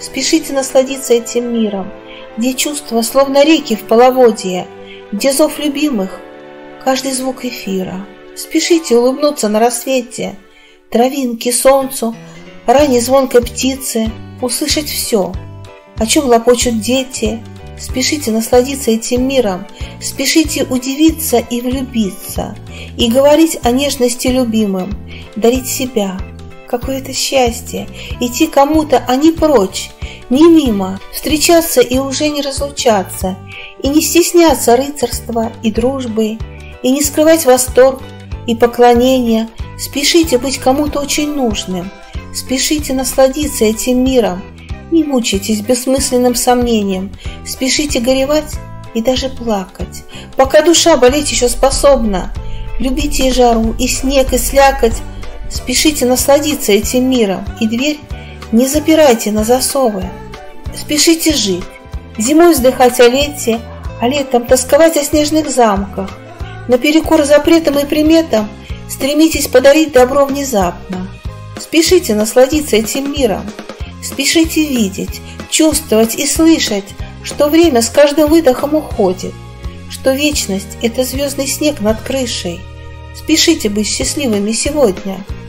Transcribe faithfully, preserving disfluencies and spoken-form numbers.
Спешите насладиться этим миром, где чувства словно реки в половодье, где зов любимых — каждый звук эфира. Спешите улыбнуться на рассвете, травинке, солнцу, ранней звонкой птице, услышать все, о чем лопочут дети. Спешите насладиться этим миром, спешите удивиться и влюбиться, и говорить о нежности любимым, дарить себя. Какое это счастье идти кому-то, а не прочь, не мимо, встречаться и уже не разлучаться, и не стесняться рыцарства и дружбы, и не скрывать восторг и поклонение. Спешите быть кому-то очень нужным, спешите насладиться этим миром, не мучайтесь бессмысленным сомнением, спешите горевать и даже плакать, пока душа болеть еще способна. Любите и жару, и снег, и слякоть, спешите насладиться этим миром, и дверь не запирайте на засовы. Спешите жить, зимой вздыхать о лете, а летом тосковать о снежных замках. Наперекор запретам и приметам стремитесь подарить добро внезапно. Спешите насладиться этим миром, спешите видеть, чувствовать и слышать, что время с каждым выдохом уходит, что вечность — это звездный снег над крышей. Спешите быть счастливыми сегодня.